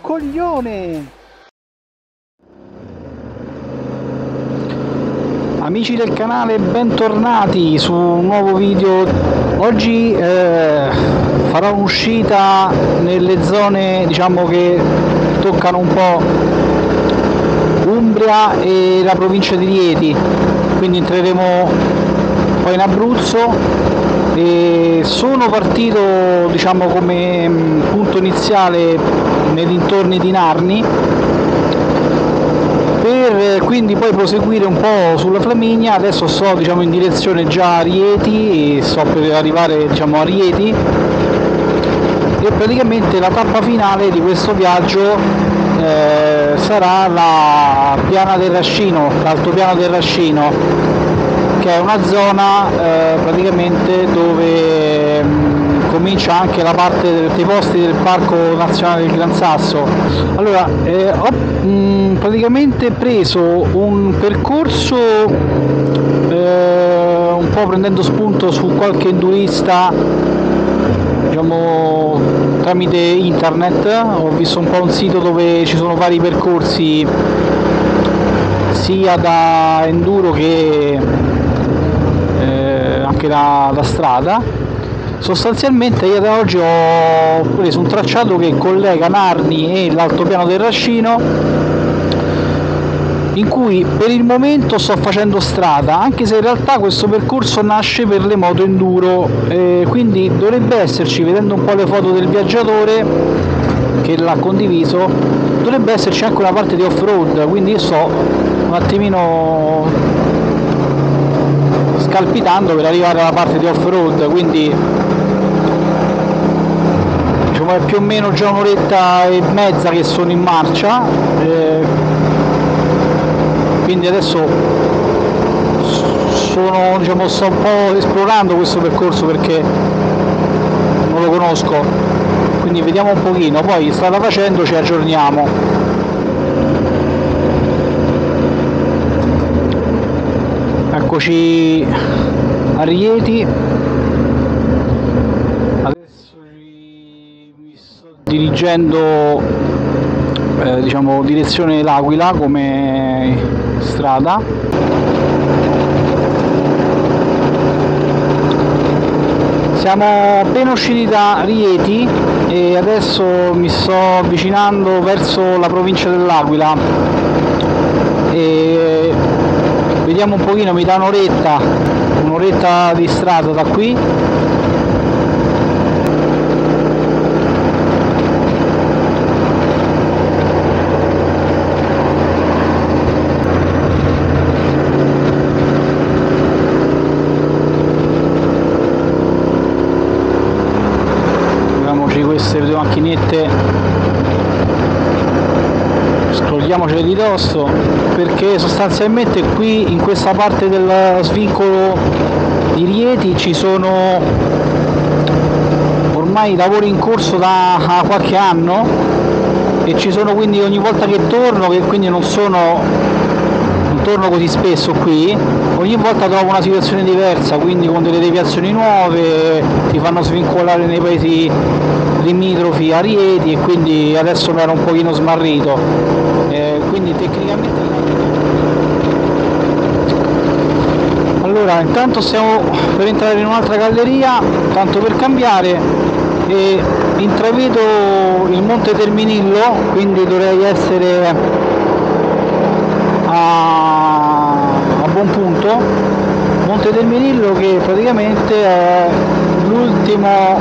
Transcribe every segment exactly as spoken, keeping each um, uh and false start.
coglione! Amici del canale, bentornati su un nuovo video. Oggi eh, farò un'uscita nelle zone, diciamo, che toccano un po' Umbria e la provincia di Rieti, quindi entreremo poi in Abruzzo. E sono partito, diciamo, come punto iniziale nei dintorni di Narni, per quindi poi proseguire un po' sulla Flaminia. Adesso sto, diciamo, in direzione già a Rieti, e sto per arrivare, diciamo, a Rieti, e praticamente la tappa finale di questo viaggio eh, sarà la Piana del Rascino, l'altopiano del Rascino, che è una zona eh, praticamente dove mh, comincia anche la parte dei posti del Parco Nazionale del Gran Sasso. Allora, eh, ho mh, praticamente preso un percorso eh, un po' prendendo spunto su qualche endurista, diciamo, tramite internet. Ho visto un po' un sito dove ci sono vari percorsi sia da enduro che anche da, da strada. Sostanzialmente io da oggi ho preso un tracciato che collega Narni e l'altopiano del Rascino, in cui per il momento sto facendo strada, anche se in realtà questo percorso nasce per le moto enduro, eh, quindi dovrebbe esserci, vedendo un po' le foto del viaggiatore che l'ha condiviso, dovrebbe esserci anche una parte di off-road, quindi io sto un attimino scalpitando per arrivare alla parte di off-road, quindi diciamo è più o meno già un'oretta e mezza che sono in marcia, eh, quindi adesso sono, diciamo, sto un po' esplorando questo percorso perché non lo conosco, quindi vediamo un pochino, poi strada facendo ci aggiorniamo. Eccoci a Rieti, adesso mi sto dirigendo eh, diciamo direzione L'Aquila come strada. Siamo appena usciti da Rieti e adesso mi sto avvicinando verso la provincia dell'Aquila e vediamo un pochino, mi dà un'oretta, un'oretta di strada da qui. Vediamoci queste due macchinette, scrolliamocele di dosso, perché sostanzialmente qui in questa parte del svincolo di Rieti ci sono ormai lavori in corso da qualche anno e ci sono, quindi ogni volta che torno, che quindi non sono non torno così spesso qui, ogni volta trovo una situazione diversa, quindi con delle deviazioni nuove, ti fanno svincolare nei paesi limitrofi a Rieti, e quindi adesso mi ero un pochino smarrito, eh, quindi tecnicamente. Allora, intanto stiamo per entrare in un'altra galleria, tanto per cambiare, e intravedo il Monte Terminillo, quindi dovrei essere a, a buon punto. Monte Terminillo, che praticamente è l'ultimo,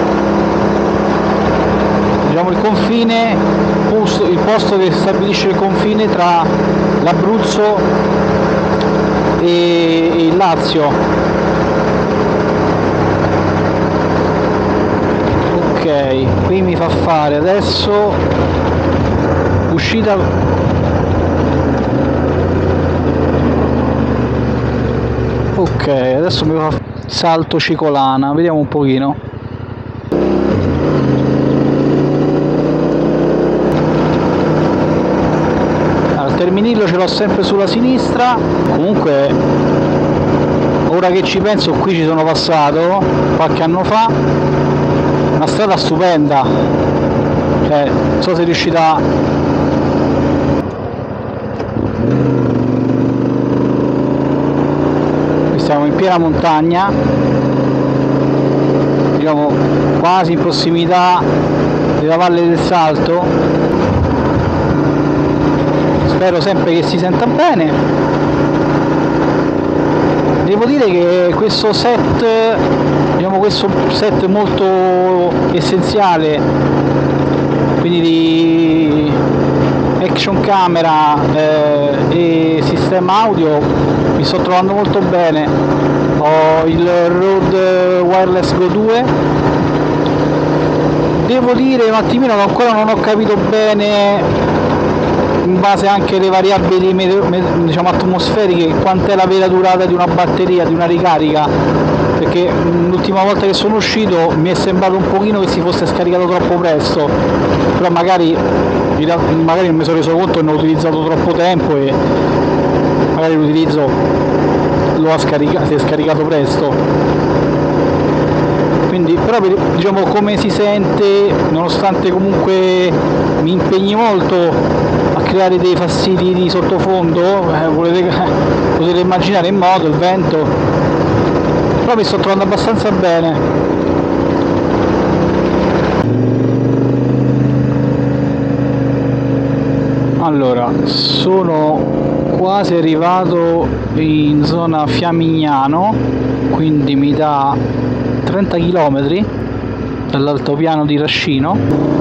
diciamo, il confine, il posto che stabilisce il confine tra l'Abruzzo e il Lazio. Ok, qui mi fa fare adesso uscita, ok, adesso mi fa Salto Cicolana, vediamo un pochino. Terminillo ce l'ho sempre sulla sinistra. Comunque ora che ci penso, qui ci sono passato qualche anno fa, una strada stupenda, cioè non so se riuscita. Qui siamo in piena montagna, diciamo quasi in prossimità della Valle del Salto. Spero sempre che si senta bene. Devo dire che questo set, diciamo questo set molto essenziale, quindi di action camera eh, e sistema audio, mi sto trovando molto bene. Ho il Rode Wireless Go due. Devo dire un attimino che ancora non ho capito bene, in base anche alle variabili diciamo atmosferiche, quant'è la vera durata di una batteria, di una ricarica, perché l'ultima volta che sono uscito mi è sembrato un pochino che si fosse scaricato troppo presto, però magari, magari non mi sono reso conto e non ho utilizzato troppo tempo e magari l'utilizzo lo ha scaricato, si è scaricato presto. Quindi, però diciamo come si sente, nonostante comunque mi impegni molto a creare dei fastidi di sottofondo, eh, volete, potete immaginare in moto, il vento, però mi sto trovando abbastanza bene. Allora, sono quasi arrivato in zona Fiamignano, quindi mi dà trenta chilometri dall'altopiano di Rascino.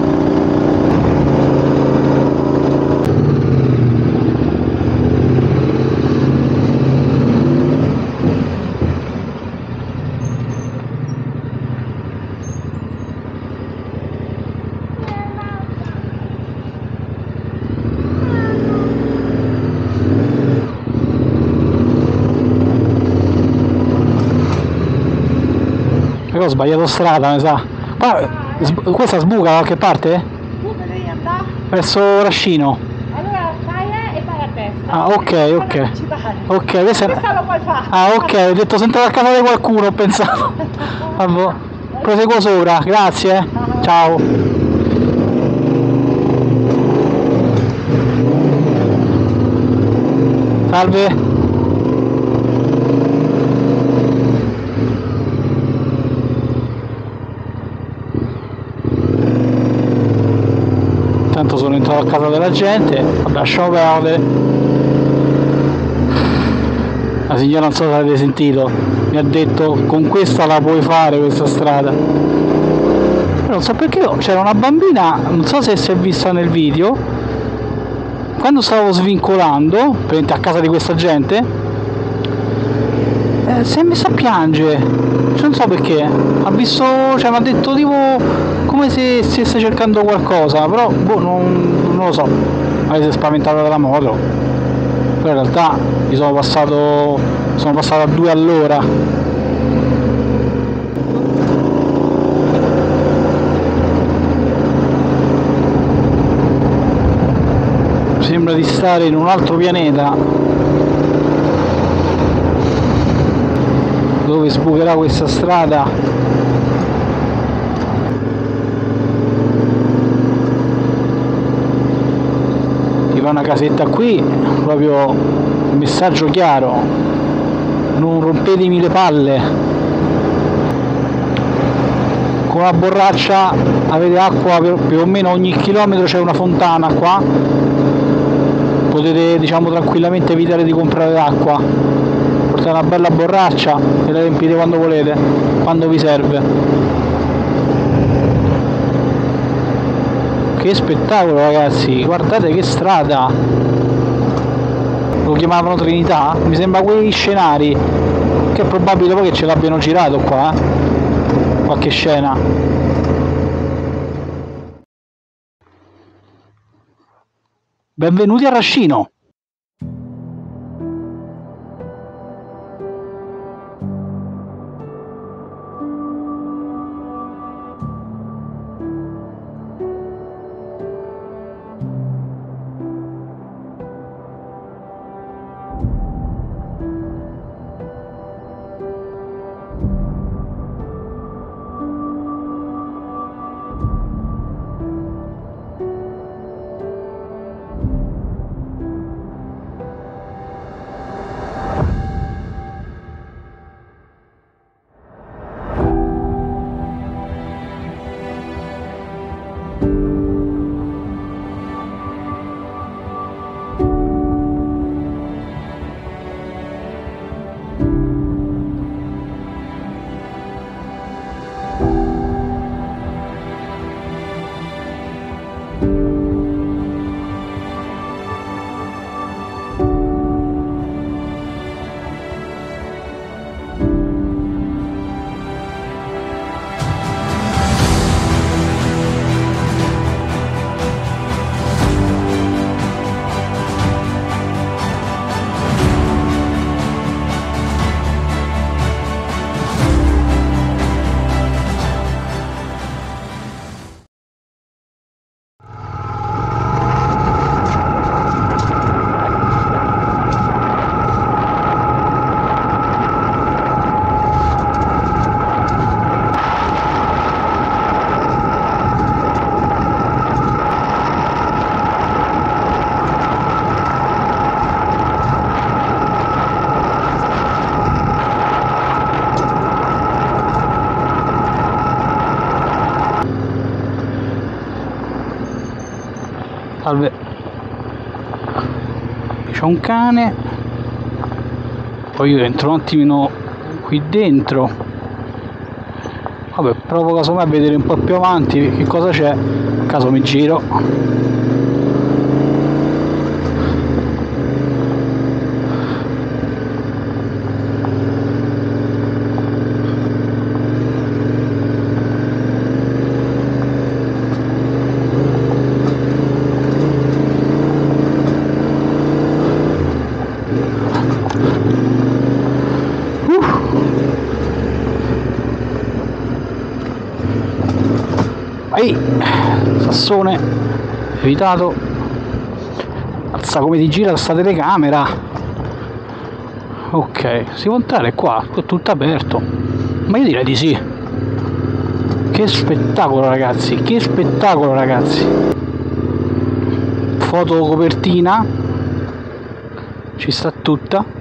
Ho sbagliato strada, mi sa. Ma questa sbuca da qualche parte? Dove devi andare? Verso Rascino. Allora fai E e vai a destra. Ah, ok, ok. Ok, questa è... Questa lo puoi fare. Ah, ok, ho detto sento la casa di qualcuno, ho pensato. Vabbè. Proseguo sopra, grazie. Ciao. Salve. Tanto sono entrato a casa della gente, lasciamo perdere. La signora, non so se avete sentito, mi ha detto con questa la puoi fare questa strada. Però non so perché c'era una bambina, non so se si è vista nel video, quando stavo svincolando a casa di questa gente, eh, si è messa a piangere, cioè, non so perché, ha visto, cioè mi ha detto tipo come se stesse cercando qualcosa, però boh, non, non lo so, magari si è spaventata dalla moto, però in realtà mi sono passato, sono passato a due all'ora. Sembra di stare in un altro pianeta dove sbucherà questa strada. Una casetta qui, proprio un messaggio chiaro: non rompetemi le palle. Con la borraccia avete acqua per, più o meno ogni chilometro, c'è una fontana qua, potete diciamo tranquillamente evitare di comprare l'acqua, portate una bella borraccia e la riempite quando volete, quando vi serve. Che spettacolo ragazzi, guardate che strada, lo chiamavano Trinità? Mi sembra quei scenari, che è probabile poi che ce l'abbiano girato qua, eh? Qualche scena. Benvenuti a Rascino! Salve. C'è un cane. Poi io entro un attimino qui dentro. Vabbè, provo casomai a vedere un po' più avanti che cosa c'è. A caso mi giro. Ehi, sassone, evitato. Mazza come ti gira sta telecamera. Ok, si può entrare qua, è tutto aperto. Ma io direi di sì. Che spettacolo ragazzi, che spettacolo ragazzi. Foto copertina. Ci sta tutta.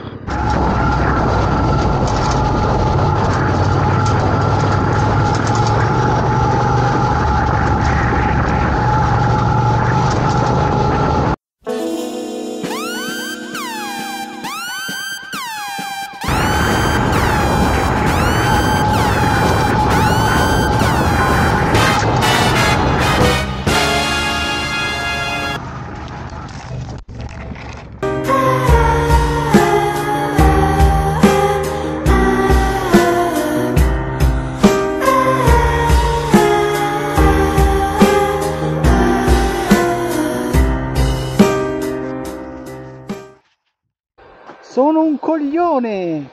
Sono un coglione!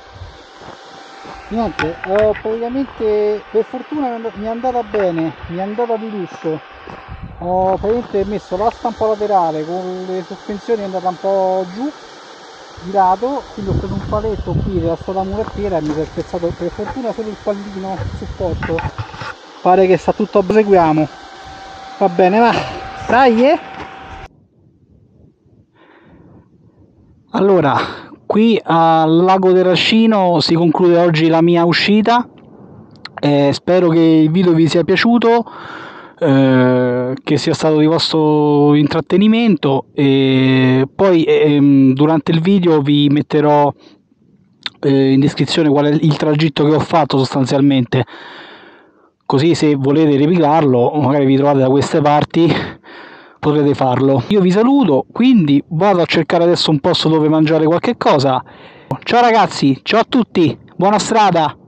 Niente, eh, praticamente per fortuna mi è andata bene, mi è andata di lusso. Ho praticamente messo l'asta un po' laterale, con le sospensioni è andata un po' giù, di lato, quindi ho preso un paletto qui della sola mulettiera e mi si è spezzato per fortuna solo il pallino supporto. Pare che sta tutto a proseguiamo. Va bene, va! Dai, eh! Allora, qui al lago Terracino si conclude oggi la mia uscita, eh, spero che il video vi sia piaciuto, eh, che sia stato di vostro intrattenimento e poi eh, durante il video vi metterò eh, in descrizione qual è il tragitto che ho fatto sostanzialmente, così se volete replicarlo magari vi trovate da queste parti potrete farlo. Io vi saluto, quindi vado a cercare adesso un posto dove mangiare qualche cosa. Ciao ragazzi, ciao a tutti, buona strada!